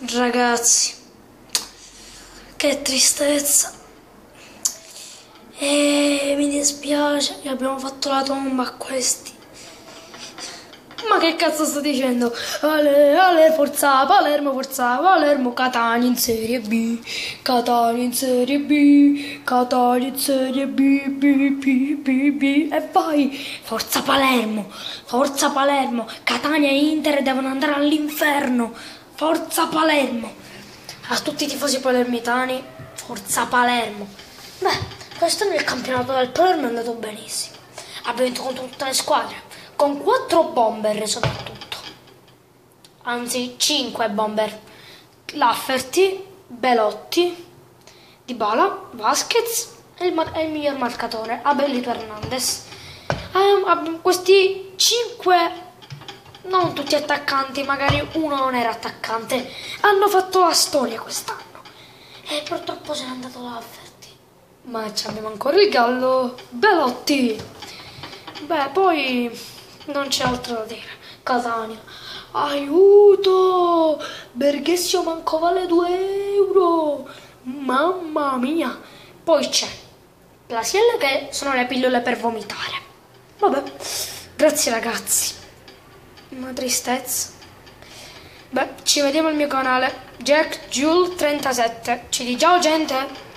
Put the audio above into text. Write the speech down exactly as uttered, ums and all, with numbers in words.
Ragazzi, che tristezza. E mi dispiace che abbiamo fatto la tomba a questi. Ma che cazzo sto dicendo? Ale, ale, forza Palermo, forza Palermo, Catania in Serie B, Catania in Serie B, Catania in Serie B, B, B, B, B, e vai! Forza Palermo, forza Palermo, Catania e Inter devono andare all'inferno, forza Palermo! A tutti i tifosi palermitani, forza Palermo! Beh, quest'anno il campionato del Palermo è andato benissimo, abbiamo vinto contro tutte le squadre. Con quattro bomber soprattutto, anzi cinque bomber, Lafferty, Belotti, Dybala, Vasquez e il, e il miglior marcatore, Abelito Hernandez. Eh, questi cinque, non tutti attaccanti, magari uno non era attaccante, hanno fatto la storia quest'anno e purtroppo se n'è andato Lafferty, ma abbiamo ancora il gallo Belotti. Beh, poi non c'è altro da dire. Catania, aiuto! Berghessio manco vale due euro! Mamma mia! Poi c'è la Siel, che sono le pillole per vomitare. Vabbè, grazie ragazzi. Una tristezza. Beh, ci vediamo al mio canale Jack Jule trentasette. Ci di ciao gente!